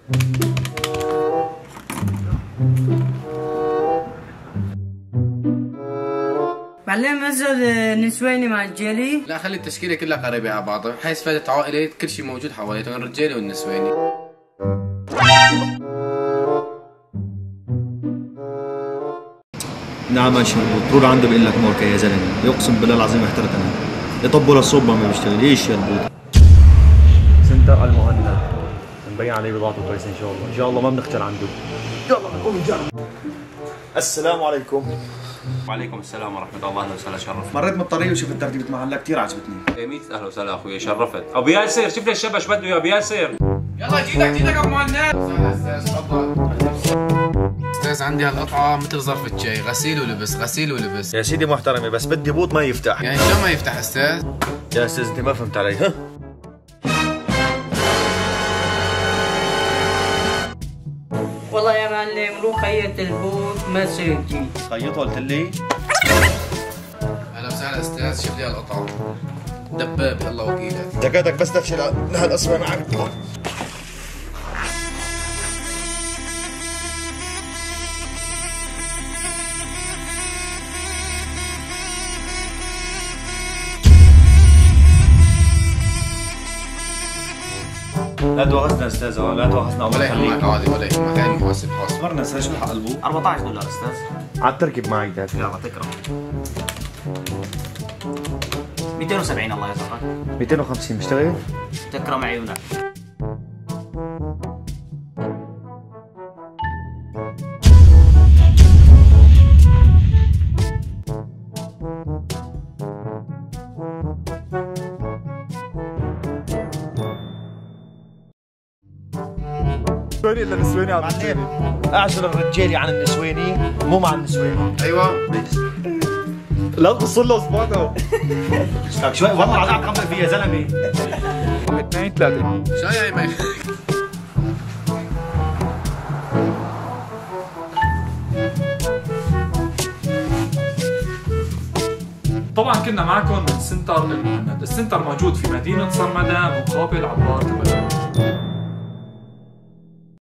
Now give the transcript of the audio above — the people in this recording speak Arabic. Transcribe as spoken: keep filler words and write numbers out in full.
معلم أسد نسواني مع الجيلي. لا خلي التشكيلة كلها قريبة على بعضها بحيث فائدة عائلة كل شيء موجود حواليتهم الرجالي والنسواني. نعم يا شربوط، روح عنده بيقول لك موركا يا زلمه، يقسم بالله العظيم احترتنا يطبوا للصوبه ما بيشتغل. ايش يا ربوط؟ سنتر المهند مبين عليه بضاعته كويسه ان شاء الله، ان شاء الله ما بنختل عنده. يلا نقوم نجرب. السلام عليكم. وعليكم السلام ورحمة الله، أهلا وسهلا شرفت. مريت من الطريق وشفت ترتيبة محلك كثير عجبتني. ميت أهلا وسهلا أخوي شرفت. أبو ياسر شوف لي الشبه شو بده يا أبو ياسر. يلا جيتك جيتك أبو مهند. أستاذ تفضل. أستاذ عندي هالقطعة مثل ظرف الشاي، غسيل ولبس غسيل ولبس. يا سيدي محترمة بس بدي بوط ما يفتح. يعني شو ما يفتح أستاذ؟ يا أستاذ أنت ما فهمت علي ها؟ والله يا معلم روح خيط البوت ما تصير تجي. خيطه قلت لي؟ أهلا وسهلا أستاذ، شوف لي هالقطعة. دبابة الله وكيلك. دكاتك بس تفشل لهالقسمة معك. لا تواخذنا استاذ، لا تواخذنا الله ولا يخليك. يهمك عادي ولا يهمك، هاي المحاسب حاسب. مرنا استاذ شو حق البوط؟ أربعة عشر دولار استاذ. عاد تركب معك دافع. يلا تكرم. مئتين وسبعين الله يرزقك. مئتين وخمسين مشتغل؟ تكرم عيونك. نسواني الا نسواني عم معلم اعزل الرجالي عن النسواني مو مع النسواني. ايوه لا تبصر له اصبعته. لك شوي والله العظيم عم تخبر فيا زلمه. واحد اثنين ثلاثة. شو يا ايمن؟ طبعا كنا معكم من سنتر المهند. السنتر موجود في مدينة صرمدة مقابل عبارة البلد.